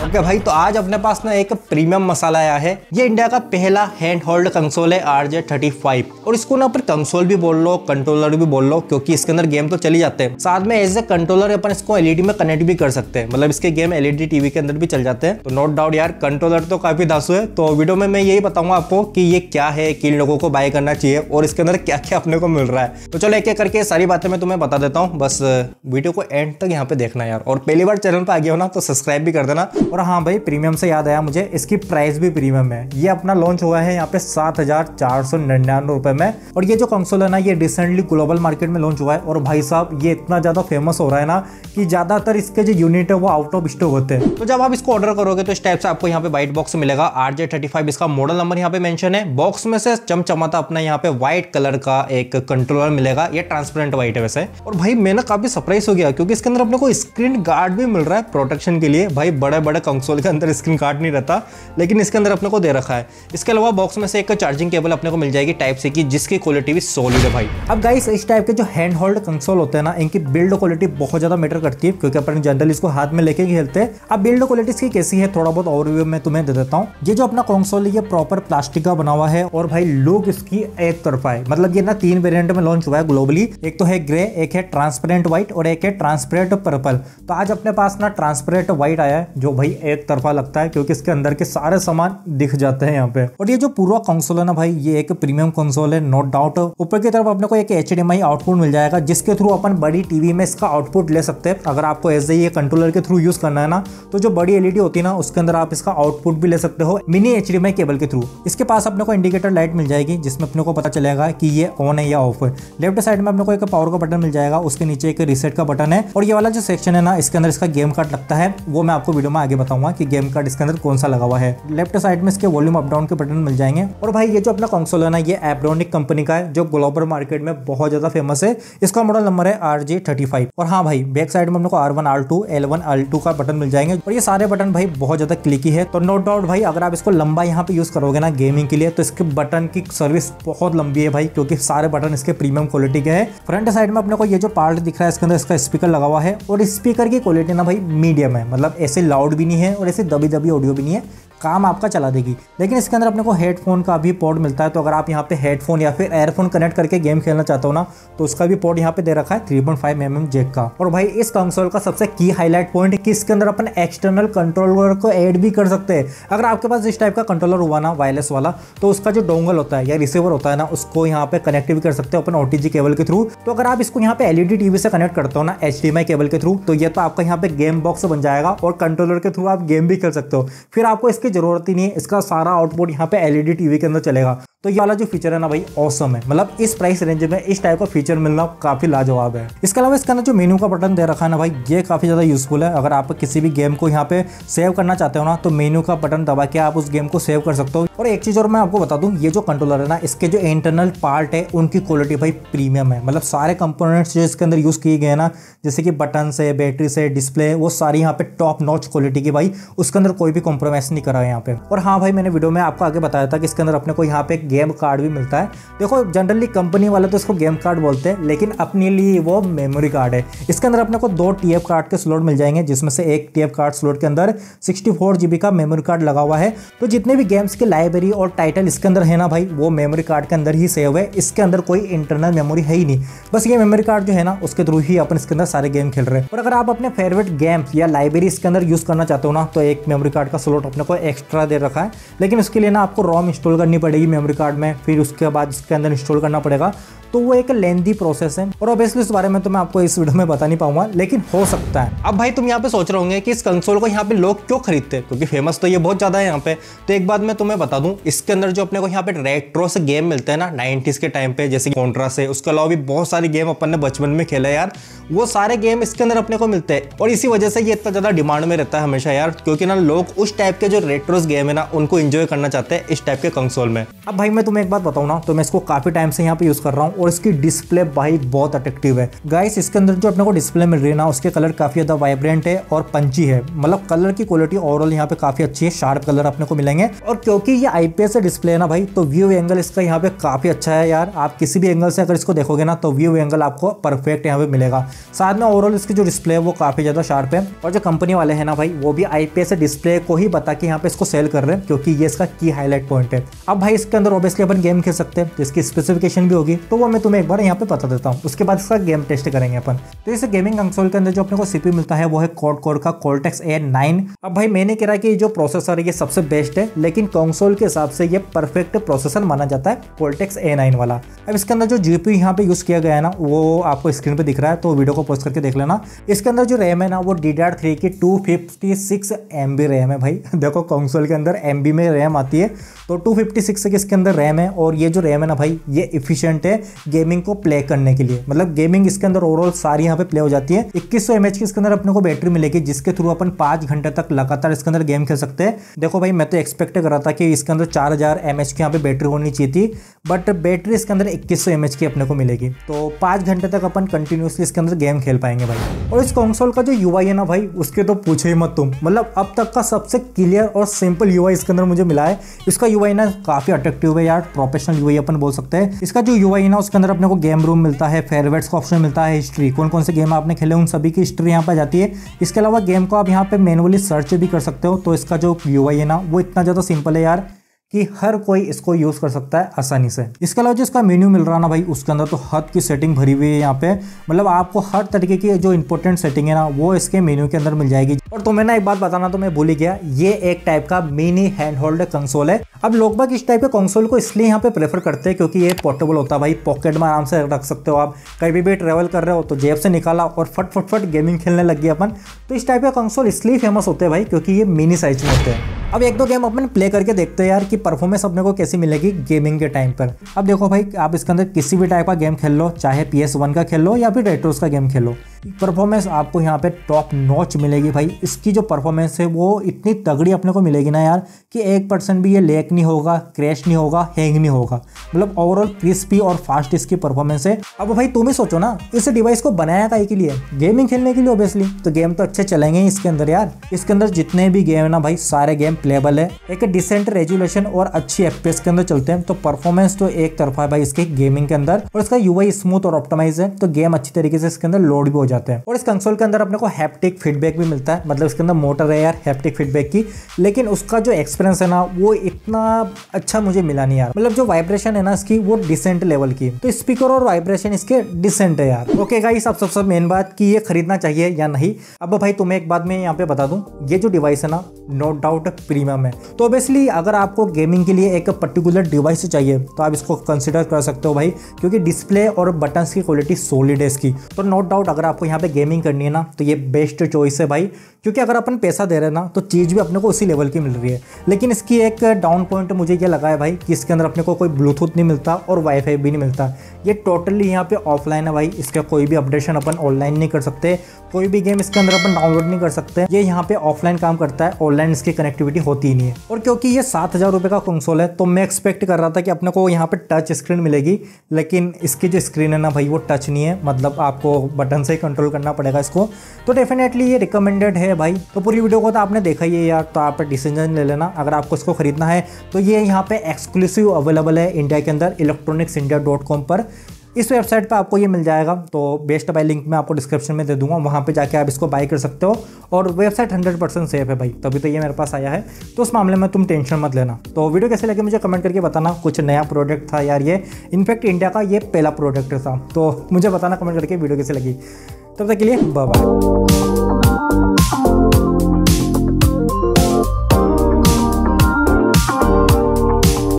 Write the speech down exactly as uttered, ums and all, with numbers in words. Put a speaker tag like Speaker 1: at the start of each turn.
Speaker 1: Okay भाई, तो आज अपने पास ना एक प्रीमियम मसाला आया है। ये इंडिया का पहला हैंड होल्ड कंसोल है आर जे थर्टी फाइव, और इसको ना पर कंसोल भी बोल लो, कंट्रोलर भी बोल लो, क्योंकि इसके अंदर गेम तो चली जाते हैं। साथ में एज ए कंट्रोलर अपन इसको एलईडी में कनेक्ट भी कर सकते हैं, मतलब इसके गेम एलईडी टीवी के अंदर भी चल जाते हैं। तो नो डाउट यार, कंट्रोलर तो काफी धांसू है। तो वीडियो में मैं यही बताऊंगा आपको कि ये क्या है, किन लोगों को बाय करना चाहिए और इसके अंदर क्या क्या अपने को मिल रहा है। तो चलो एक एक करके सारी बातें मैं तुम्हें बता देता हूँ, बस वीडियो को एंड तक यहाँ पे देखना यार। और पहली बार चैनल पे आ गया हो ना तो सब्सक्राइब भी कर देना। और हाँ भाई, प्रीमियम से याद आया मुझे, इसकी प्राइस भी प्रीमियम है। ये अपना लॉन्च हुआ है यहाँ पे सात हजार चार सौ निन्यानवे रुपए में। और ये जो कंसोल है ना, ये रिसेंटली ग्लोबल मार्केट में लॉन्च हुआ है। और भाई साहब, ये इतना ज्यादा फेमस हो रहा है ना कि ज्यादातर इसके जो यूनिट है वो आउट ऑफ स्टॉक होते हैं। तो जब आप इसको ऑर्डर करोगे तो इस टाइप से आपको यहाँ पे व्हाइट बॉक्स मिलेगा। आर जे थर्टी फाइव इसका मॉडल नंबर यहाँ पे मेंशन है। बॉक्स में से चमचमाता अपना यहाँ पे व्हाइट कलर का एक कंट्रोलर मिलेगा। ये ट्रांसपेरेंट व्हाइट है वैसे। और भाई मैं ना काफी सरप्राइज हो गया, क्योंकि इसके अंदर अपने को स्क्रीन गार्ड भी मिल रहा है प्रोटेक्शन के लिए। भाई बड़े बड़े कंसोल के अंदर स्क्रीन गार्ड नहीं रहता, लेकिन इसके अंदर अपने को दे रखा है। इसके अलावा बॉक्स में से एक चार्जिंग केबल अपने को मिल जाएगी टाइप सी की, जिसकी क्वालिटी भी सॉलिड है भाई। अब गाइस, इस टाइप के जो हैंड होल्ड कंसोल होते हैं ना, इनकी बिल्ड क्वालिटी बहुत ज्यादा मैटर करती है, क्योंकि अपन जनरली इसको हाथ में लेके खेलते हैं। अब बिल्ड क्वालिटी इसकी कैसी है, थोड़ा बहुत ओवरव्यू में तुम्हें दे देता हूँ। ये जो अपना कंसोल है, ये प्रॉपर प्लास्टिक का बना हुआ है। और भाई लुक इसकी एक तरफा है, मतलब ये ना तीन वेरिएंट में लॉन्च हुआ है ग्लोबली। एक तो है ग्रे, एक है ट्रांसपेरेंट व्हाइट और एक है ट्रांसपेरेंट पर्पल। तो आज अपने पास ना ट्रांसपेरेंट व्हाइट आया है, जो भाई एक तरफा लगता है, क्योंकि इसके अंदर के सारे सामान दिख जाते हैं यहाँ पे। और ये जो पूरा कंसोल है ना भाई, ये एक प्रीमियम कंसोल है, नो डाउट। ऊपर की तरफ अपने को एक H D M I output मिल जाएगा, जिसके थ्रू अपन बड़ी टीवी में इसका आउटपुट ले सकते हैं। अगर आपको एज ये कंट्रोलर के थ्रू यूज करना है ना, तो जो बड़ी एलईडी होती है ना, उसके अंदर आप इसका आउटपुट भी ले सकते हो mini H D M I cable के थ्रू। इसके पास अपने को इंडिकेटर लाइट मिल जाएगी, जिसमें अपने को पता चलेगा कि ये ऑन है या ऑफ है। लेफ्ट साइड में अपने को एक पावर का बटन मिल जाएगा, उसके नीचे एक रीसेट का बटन है। और ये वाला जो सेक्शन है ना, इसके अंदर इसका गेम कार्ड लगता है, वो मैं आपको वीडियो में आगे बताऊंगा कि गेम कार्ड इसके अंदर कौन सा लगा हुआ है। लेफ्ट साइड में इसके वॉल्यूम अप डाउन के बटन मिल जाएंगे। और भाई ये जो अपना कंसोल है ना, ये एब्रोनिक कंपनी का है, जो ग्लोबल मार्केट में बहुत ज्यादा फेमस है। इसका मॉडल नंबर है आर जे थर्टी फाइव। और हाँ भाई, बैक साइड में अपने को R one R two L one L two का बटन मिल जाएंगे। और ये सारे बटन भाई बहुत ज्यादा क्लिकी है। तो नो डाउट भाई, अगर आप इसको लंबा यहाँ पे यूज करोगे ना गेमिंग के लिए, तो इसके बटन की सर्विस बहुत लंबी है भाई, क्योंकि सारे बटन इसके प्रीमियम क्वालिटी के हैं। फ्रंट साइड में अपने को ये जो पार्ट दिख रहा है, इसके अंदर इसका स्पीकर लगा हुआ है। और स्पीकर की क्वालिटी ना भाई मीडियम है, मतलब ऐसे लाउड भी नहीं है और ऐसे दबी दबी ऑडियो भी नहीं है, काम आपका चला देगी। लेकिन इसके अंदर अपने को हेडफोन का भी पोर्ट मिलता है। तो अगर आप यहाँ पे हेडफोन या फिर एयरफोन कनेक्ट करके गेम खेलना चाहते हो ना, तो उसका भी पोर्ट यहाँ पे दे रखा है three point five M M jack का। और भाई इस कंसोल का सबसे की हाईलाइट पॉइंट कि इसके अंदर अपन एक्सटर्नल कंट्रोलर को ऐड भी कर सकते हैं। अगर आपके पास इस टाइप का कंट्रोलर हुआ ना, वायरलेस वाला, तो उसका जो डोंगल होता है या रिसीवर होता है ना, उसको यहाँ पे कनेक्ट भी कर सकते हो अपन ओटीजी केबल के थ्रू। तो अगर आप इसको यहाँ पे एलईडी टीवी से कनेक्ट करते हो ना H D M I cable के थ्रू, तो ये तो आपका यहाँ पे गेम बॉक्स बन जाएगा और कंट्रोलर के थ्रू आप गेम भी खेल सकते हो। फिर आपको इसकी जरूरत ही नहीं है, इसका सारा आउटपुट यहाँ पे एलईडी टीवी के अंदर चलेगा। तो ये वाला जो फीचर है ना भाई, ऑसम है। मतलब इस प्राइस रेंज में इस टाइप का फीचर मिलना काफी लाजवाब है। इसके अलावा इसके अंदर जो मेनू का बटन दे रखा है ना भाई, ये काफी ज्यादा यूजफुल है। अगर आप किसी भी गेम को यहाँ पे सेव करना चाहते हो ना, तो मेनू का बटन दबा के आप उस गेम को सेव कर सकते हो। और एक चीज और मैं आपको बता दूं, ये जो कंट्रोलर है ना, इसके जो इंटरनल पार्ट है उनकी क्वालिटी भाई प्रीमियम है। मतलब सारे कंपोनेंट्स जो इसके अंदर यूज किए गए ना, जैसे कि बटन से, बैटरी से, डिस्प्ले, वो सारी यहाँ पे टॉप नॉच क्वालिटी की भाई, उसके अंदर कोई भी कॉम्प्रोमाइज नहीं करा है यहाँ पे। और हाँ भाई, मैंने वीडियो में आपको आगे बताया था कि इसके अंदर अपने को यहाँ पे गेम कार्ड भी मिलता है। देखो जनरली कंपनी वाले तो इसको गेम कार्ड बोलते हैं, लेकिन अपने लिए वो मेमोरी कार्ड है। इसके अंदर अपने को दो टीएफ कार्ड के स्लॉट मिल जाएंगे, जिसमें से एक टीएफ कार्ड स्लॉट के अंदर सिक्सटी फोर जीबी का मेमोरी कार्ड लगा हुआ है। तो जितने भी गेम्स की लाइब्रेरी और टाइटल इसके अंदर है ना भाई, वो मेमोरी कार्ड के अंदर ही सेव है। इसके अंदर कोई इंटरनल मेमोरी है ही नहीं, बस ये मेमोरी कार्ड जो है ना, उसके थ्रू ही अपन इसके अंदर सारे गेम खेल रहे हैं। और अगर आप अपने फेवरेट गेम्स या लाइब्रेरी इसके अंदर यूज करना चाहते हो ना, तो एक मेमोरी कार्ड का स्लॉट अपने को एक्स्ट्रा दे रखा है। लेकिन उसके लिए ना आपको रोम इंस्टॉल करनी पड़ेगी मेमोरी कार्ड में, फिर उसके बाद इसके अंदर इंस्टॉल करना पड़ेगा। तो वो एक लेंथी प्रोसेस है, और ऑब्वियसली इस बारे में तो मैं आपको इस वीडियो में बता नहीं पाऊंगा, लेकिन हो सकता है। अब भाई तुम यहाँ पे सोच रहे होंगे कि इस कंसोल को यहाँ पे लोग क्यों खरीदते हैं, क्योंकि फेमस तो ये बहुत ज्यादा है यहाँ पे। तो एक बात मैं तुम्हें बता दूं, इसके अंदर जो अपने को यहाँ पे रेट्रो से गेम मिलते हैं ना नाइनटीज के टाइम पे, जैसे कॉन्ट्रा से, उसके अलावा भी बहुत सारे गेम अपन ने बचपन में खेले यार, वो सारे गेम इसके अंदर अपने को मिलते हैं। और इसी वजह से ये इतना ज्यादा डिमांड में रहता है हमेशा यार, क्योंकि ना लोग उस टाइप के जो रेट्रोस गेम है ना, उनको एंजॉय करना चाहते हैं इस टाइप के कंसोल में। अब भाई मैं तुम्हें एक बात बताऊं ना, तो मैं इसको काफी टाइम से यहाँ पे यूज कर रहा हूँ और इसकी डिस्प्ले भाई बहुत अट्रैक्टिव है गाइस। इसके अंदर जो अपने को डिस्प्ले मिल रही है ना, उसके कलर काफी ज्यादा वाइब्रेंट है और पंची है, मतलब कलर की क्वालिटी ओवरऑल यहाँ पे काफी अच्छी है, शार्प कलर अपने को मिलेंगे। और क्योंकि ये आईपीएस डिस्प्ले है ना भाई, तो व्यू एंगल इसका यहाँ पे काफी अच्छा है यार। आप किसी भी एंगल से अगर इसको देखोगे ना तो व्यू एंगल आपको परफेक्ट यहाँ पे मिलेगा। साथ में ओवरऑल इसकी जो डिस्प्ले है वो काफी ज्यादा शार्प है। और जो कंपनी वाले हैं ना भाई, वो भी आईपीएस डिस्प्ले को ही बता के यहाँ पे इसको सेल कर रहे हैं, क्योंकि ये इसका की हाईलाइट पॉइंट है। अब भाई इसके अंदर ऑब्वियसली अपन गेम खेल सकते हैं, तो इसकी स्पेसिफिकेशन भी होगी, तो वो मैं तुम्हें एक बार यहाँ पे बता देता हूँ। उसके बाद इसका गेम टेस्ट करेंगे अपन। तो इस गेमिंग कंसोल के अंदर जो अपने को सीपीयू मिलता है वो है क्वाड कोर का कॉर्टेक्स ए नाइन। अब भाई मैंने कह रहा कि जो प्रोसेसर है ये सबसे बेस्ट है, लेकिन कंसोल के हिसाब से ये परफेक्ट प्रोसेसर माना जाता है कॉर्टेक्स ए नाइन वाला। अब इसके अंदर जो जीपीयू यहाँ पे यूज किया गया है ना, वो आपको स्क्रीन पे दिख रहा है, तो वीडियो को पॉज करके देख लेना। इसके अंदर जो रैम है ना, वो डी डी आर थ्री की two fifty six M B RAM है भाई। देखो कंसोल के अंदर एम बी में रैम आती है, तो टू फिफ्टी सिक्स की इसके अंदर रैम है। और ये जो रैम है ना भाई, ये इफिशिएंट है गेमिंग को प्ले करने के लिए, मतलब गेमिंग इसके अंदर ओवरऑल सारी यहाँ पे प्ले हो जाती है। इक्कीस सौ एमएच की इसके अंदर अपने को बैटरी मिलेगी, जिसके थ्रू अपन पांच घंटे तक लगातार इसके अंदर गेम खेल सकते हैं। देखो भाई मैं तो एक्सपेक्ट कर रहा था कि इसके अंदर चार हजार एमएच की यहाँ पे बैटरी होनी चाहिए थी, बट बैटरी इसके अंदर इक्कीस सौ एमएच की अपने को मिलेगी, तो पांच घंटे तक अपन कंटिन्यूसली इसके अंदर गेम खेल पाएंगे भाई। और इस कंसोल का जो यूआई है ना भाई, उसके तो पूछो ही मत तुम, मतलब अब तक का सबसे क्लियर और सिंपल यूआई इसके अंदर मुझे मिला है। इसका यूआई ना काफी अट्रैक्टिव है यार, प्रोफेशनल यूआई अपन बोल सकते हैं। इसका जो यूआई है ना, उसके अंदर अपने को गेम रूम मिलता है, फेवरेट्स का ऑप्शन मिलता है, हिस्ट्री, कौन कौन से गेम आपने खेले उन सभी की हिस्ट्री यहाँ पे जाती है। इसके अलावा गेम को आप यहाँ पे मैनुअली सर्च भी कर सकते हो। तो इसका जो यूआई है ना, वो इतना ज्यादा सिंपल है यार कि हर कोई इसको यूज कर सकता है आसानी से। इसके अलावा जो इसका मेन्यू मिल रहा है ना भाई, उसके अंदर तो हद की सेटिंग भरी हुई है यहाँ पे, मतलब आपको हर तरीके की जो इंपॉर्टेंट सेटिंग है ना, वो इसके मेन्यू के अंदर मिल जाएगी। और तुम्हें ना एक बात बताना तो मैं भूल ही गया, ये एक टाइप का मिनी हैंड होल्ड कंसोल है। अब लोग बाग इस टाइप के कंसोल को इसलिए यहाँ पे प्रेफर करते हैं क्योंकि ये पोर्टेबल होता है भाई, पॉकेट में आराम से रख सकते हो आप, कहीं भी ट्रेवल कर रहे हो तो जेब से निकाला और फट फट फट गेमिंग खेलने लग गए अपन। तो इस टाइप के कंसोल इसलिए फेमस होते हैं भाई, क्योंकि ये मिनी साइज में होते हैं। अब एक दो गेम अपन प्ले करके देखते हैं यार कि परफॉर्मेंस अपने को कैसी मिलेगी गेमिंग के टाइम पर। अब देखो भाई, आप इसके अंदर किसी भी टाइप का गेम खेल लो, चाहे पी एस वन का खेल लो या फिर रेट्रोस का गेम खेलो, परफॉर्मेंस आपको यहाँ पे टॉप नॉच मिलेगी भाई। इसकी जो परफॉर्मेंस है वो इतनी तगड़ी अपने को मिलेगी ना यार कि एक परसेंट भी ये लैग नहीं होगा, क्रैश नहीं होगा, हैंग नहीं होगा, मतलब ओवरऑल क्रिस्पी और फास्ट इसकी परफॉर्मेंस है। अब भाई तुम ही सोचो ना, इस डिवाइस को बनाया काहे के लिए? गेमिंग खेलने के लिए ऑब्वियसली, तो गेम तो अच्छे चलेंगे ही इसके अंदर यार। इसके अंदर जितने भी गेम है ना भाई, सारे गेम प्लेबल है, एक डिसेंट रेजोल्यूशन और अच्छी एफपीएस के अंदर चलते हैं। तो परफॉर्मेंस तो एक तरफा है भाई इसके गेमिंग के अंदर, और इसका यूआई स्मूथ और ऑप्टिमाइज है, तो गेम अच्छी तरीके से इसके अंदर लोड भी हो जाते हैं। और इस कंसोल के अंदर अपने को हैप्टिक फीडबैक भी मिलता है, मतलब इसके अंदर मोटर है यार हैप्टिक फीडबैक की, लेकिन उसका जो एक्सपीरियंस है ना वो इतना अच्छा मुझे मिला नहीं यार। मतलब जो वाइब्रेशन है ना इसकी, वो डिसेंट लेवल की, तो स्पीकर और वाइब्रेशन इसके डिसेंट है यार। ओके गाइस, अब सबसे मेन बात कि ये खरीदना चाहिए या नहीं। अब भाई तुम्हें एक बात मैं यहाँ पे बता दूं, ये जो डिवाइस है ना नो डाउट प्रीमियम है, तो ऑब्वियसली अगर आपको गेमिंग के लिए एक पर्टिकुलर डिवाइस चाहिए तो आप इसको कंसिडर कर सकते हो भाई, क्योंकि डिस्प्ले और बटन्स की क्वालिटी सॉलिड है इसकी। तो नो डाउट अगर आपको यहाँ पे गेमिंग करनी है ना, तो ये बेस्ट चॉइस है भाई, क्योंकि अगर अपन पैसा दे रहे हैं ना तो चीज़ भी अपने को उसी लेवल की मिल रही है। लेकिन इसकी एक डाउन पॉइंट मुझे ये लगा है भाई कि इसके अंदर अपने को कोई ब्लूटूथ नहीं मिलता और वाईफाई भी नहीं मिलता। ये टोटली यहाँ पे ऑफलाइन है भाई, इसका कोई भी अपडेशन अपन ऑनलाइन नहीं कर सकते, कोई भी गेम इसके अंदर अपन डाउनलोड नहीं कर सकते। ये यहाँ पे ऑफलाइन काम करता है, ऑनलाइन इसकी कनेक्टिविटी होती ही नहीं है। और क्योंकि ये सात हजार रुपये का कंसोल है, तो मैं एक्सपेक्ट कर रहा था कि अपने को यहाँ पे टच स्क्रीन मिलेगी, लेकिन इसकी जो स्क्रीन है ना भाई वो टच नहीं है, मतलब आपको बटन से ही कंट्रोल करना पड़ेगा इसको। तो डेफिनेटली ये रिकमेंडेड है भाई। तो पूरी वीडियो को तो आपने देखा ही है यार, तो आप डिसीजन ले लेना अगर आपको इसको खरीदना है। तो ये यहाँ पे एक्सक्लूसिव अवेलेबल है इंडिया के अंदर इलेक्ट्रॉनिक्स इंडिया डॉट कॉम पर। इस वेबसाइट पे आपको ये मिल जाएगा, तो बेस्ट बाय लिंक मैं आपको डिस्क्रिप्शन में दे दूंगा, वहाँ पे जाके आप इसको बाय कर सकते हो। और वेबसाइट हंड्रेड परसेंट सेफ है भाई, तभी तो ये मेरे पास आया है, तो उस मामले में तुम टेंशन मत लेना। तो वीडियो कैसे लगे मुझे कमेंट करके बताना। कुछ नया प्रोडक्ट था यार ये, इनफैक्ट इंडिया का ये पहला प्रोडक्ट था, तो मुझे बताना कमेंट करके वीडियो कैसे लगी। तब तक के लिए बाय बाय।